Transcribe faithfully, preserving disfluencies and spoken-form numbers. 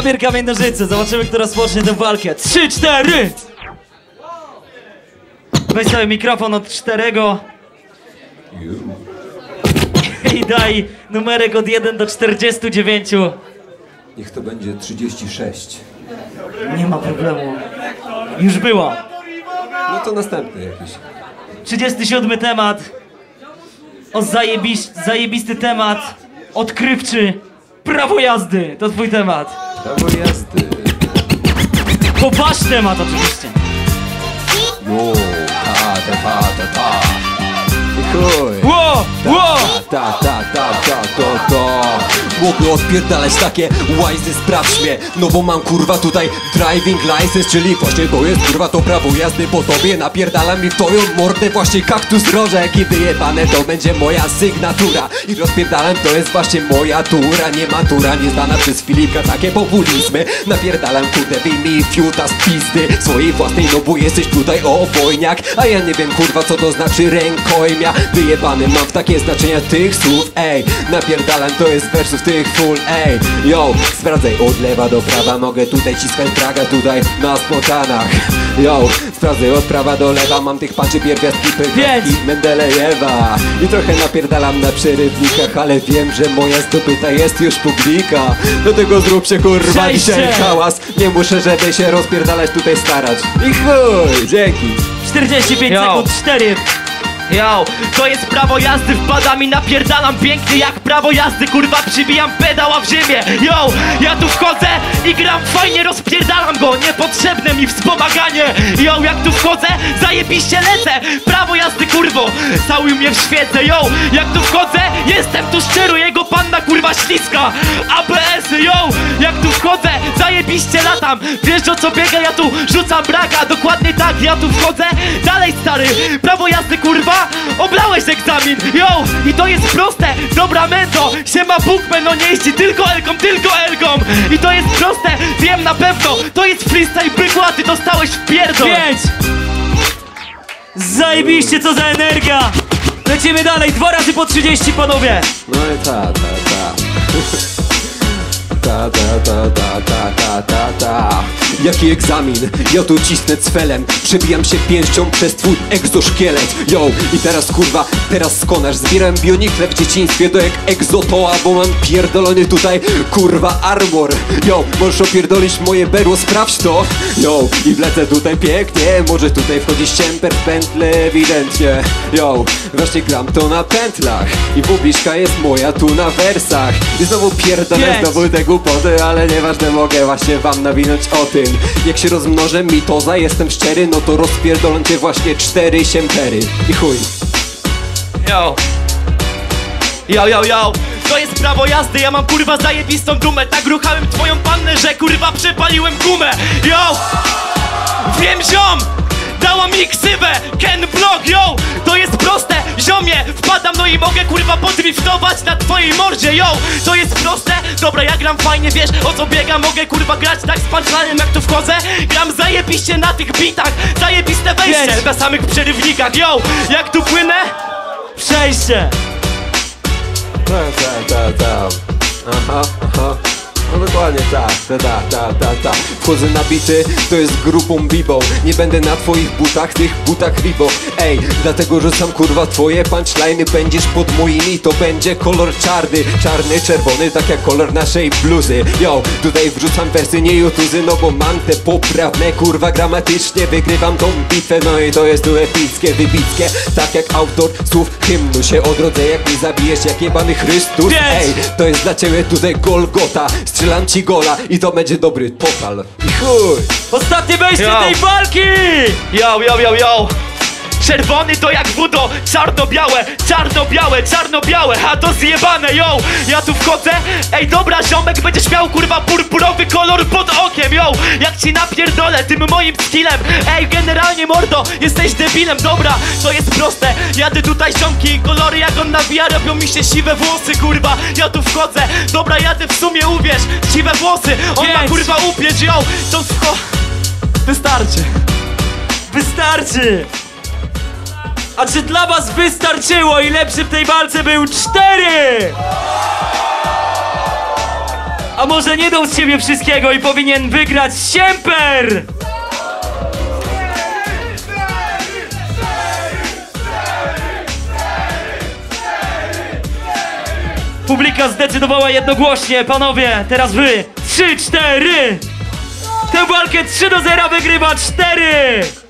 papier, kamień, nożyce. Zobaczymy, kto rozpocznie tę walkę. Trzy, cztery! Weź sobie mikrofon od czterego i daj numerek od jeden do czterdziestu dziewięciu. Niech to będzie trzydzieści sześć. Nie ma problemu. Już była. No to następny jakiś. trzydziesty siódmy temat. O zajebiś, zajebisty temat. Odkrywczy. Prawo jazdy. To twój temat. Prawo jazdy. To wasz temat oczywiście. No, ta, ta, ta, ta, ta. I chuj. Ło, ło. Ta, ta, ta, ta, to, to. Mogę odpierdalać takie łajzy, sprawdź mnie. No bo mam kurwa tutaj driving license, czyli właśnie to jest kurwa to prawo jazdy po tobie. Napierdalam mi w twoją mordę właśnie kaktus rożek i wyjebane to będzie moja sygnatura. I rozpierdalam to jest właśnie moja tura. Nie matura, nie zdana przez Filipka, takie populizmy. Napierdalam kurde mi fiuta z pizdy swojej własnej, no bo jesteś tutaj obojniak. A ja nie wiem kurwa co to znaczy rękojmia. Wyjebany mam w takie znaczenia tych słów, ej. Napierdalam to jest wersów tych full, ej. Yo, sprawdzaj od lewa do prawa. Mogę tutaj ciskać praga tutaj na spotanach. Yo, sprawdzaj od prawa do lewa. Mam tych paczy pierwiastki i Mendelejewa. I trochę napierdalam na przerywnikach, ale wiem, że moja zdobyta jest już publika. Do tego zrób się kurwa Przejście. dzisiaj hałas. Nie muszę, żeby się rozpierdalać tutaj starać. I chuj, dzięki. czterdzieści pięć Yo. sekund, cztery. Yo, to jest prawo jazdy, wpada mi, napierdalam pięknie jak prawo jazdy, kurwa przybijam pedała w ziemię. Yo, ja tu wchodzę i gram fajnie, rozpierdalam go, niepotrzebne mi wspomaganie. Yo, jak tu wchodzę, zajebiście lecę, prawo jazdy kurwo, całuj mnie w świece. Yo, jak tu wchodzę, jestem tu szczery, jego panna kurwa śliska. A B S-y, yo, jak tu wchodzę, zajebiście latam, wiesz o co biega, ja tu rzucam braga, dokładnie tak, ja tu wchodzę, dalej stary, prawo jazdy kurwa, oblałeś egzamin, yo! I to jest proste, dobra mendo, siema Bukman, no nie jeździ tylko Elką, tylko Elką. I to jest proste, wiem na pewno, to jest freestyle byku, a ty dostałeś w pierdol. Pięć. Zajebiście, co za energia. Lecimy dalej, dwa razy po trzydzieści, panowie. No i ta, ta, ta. Ta, ta, ta, ta, ta, ta, ta, ta. Jaki egzamin? Ja tu cisnę cfelem. Przebijam się pięścią przez twój egzoszkielet. Yo, i teraz kurwa, teraz skonasz. Zbieram bionikle w dzieciństwie to jak egzotoa, bo mam pierdolony tutaj kurwa armor. Yo, możesz opierdolić moje berło, sprawdź to. Yo, i wlecę tutaj pięknie. Może tutaj wchodzi ściemper w pętle ewidentnie. Yo, właśnie gram to na pętlach i publiczka jest moja tu na wersach. I znowu pierdolę, Pięć. znowu te głupoty, ale nieważne, mogę właśnie wam nawinąć o tym. Jak się rozmnożę mitoza, jestem szczery, no to rozpierdolę cię właśnie cztery siempery. I chuj. Yo, yo, yo, yo. To jest prawo jazdy, ja mam kurwa zajebistą dumę. Tak ruchałem twoją pannę, że kurwa przepaliłem gumę. Yo, wiem ziom, dała mi ksywę, Ken Block, yo. To jest proste, ziomie, wpadam no i mogę kurwa podriftować na twojej mordzie, yo. To jest proste, dobra ja gram fajnie, wiesz o co biegam. Mogę kurwa grać tak z punchline'em jak tu wchodzę. Gram zajebiście na tych bitach, zajebiste wejście Pięć. na samych przerywnikach, yo. Jak tu płynę? Przejście. Ta, ta, ta, ta. Aha, aha. No dokładnie tak, ta, ta, ta, ta, ta. Wchodzę na bity, to jest grupą bibą. Nie będę na twoich butach, tych butach Reebok. Ej, dlatego rzucam kurwa twoje punchline'y. Będziesz pod moimi, to będzie kolor czarny. Czarny, czerwony, tak jak kolor naszej bluzy. Yo, tutaj wrzucam wersy, nie jutuzy, no bo mam te poprawne kurwa gramatycznie. Wygrywam tą bitwę, no i to jest tu epickie, wybickie. Tak jak autor słów hymnu się odrodzę, jak mnie zabijesz jak jebany Chrystus. Pięć. Ej, to jest dla ciebie tutaj Golgota. Strzelam ci gola i to będzie dobry total. I chuj! Ostatnie wejście Yo. tej walki. Yo, yo, yo, yo. Czerwony to jak wudo, czarno-białe, czarno-białe, czarno-białe, a to zjebane, yo. Ja tu wchodzę, ej dobra ziomek, będziesz miał kurwa purpurowy kolor pod okiem, yo. Jak ci napierdolę tym moim skillem, ej generalnie mordo, jesteś debilem, dobra. To jest proste, jadę tutaj ziomki i kolory jak on nawija, robią mi się siwe włosy, kurwa. Ja tu wchodzę, dobra jadę w sumie, uwierz, siwe włosy, on ma Pięć. kurwa upieć, yo. To wcho... Wystarczy. Wystarczy. A czy dla was wystarczyło i lepszy w tej walce był cztery? A może nie dał z siebie wszystkiego i powinien wygrać Siemper? Publika zdecydowała jednogłośnie, panowie, teraz wy. Trzy, cztery. Tę walkę trzy do zera wygrywa cztery.